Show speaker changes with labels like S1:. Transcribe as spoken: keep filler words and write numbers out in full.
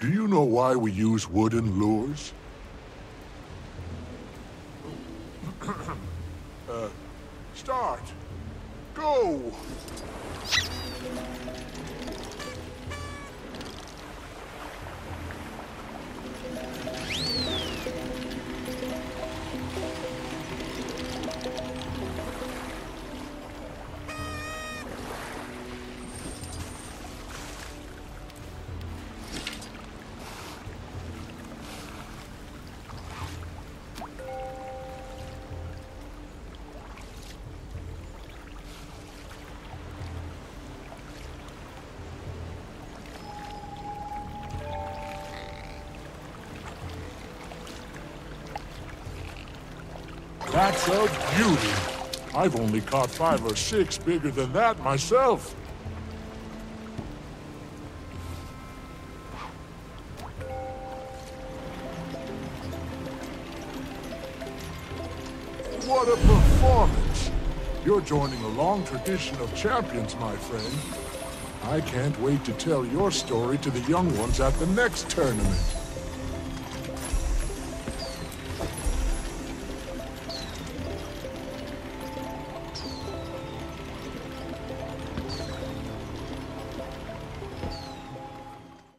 S1: Do you know why we use wooden lures? uh, start. Go! That's a beauty. I've only caught five or six bigger than that myself. What a performance! You're joining a long tradition of champions, my friend. I can't wait to tell your story to the young ones at the next tournament.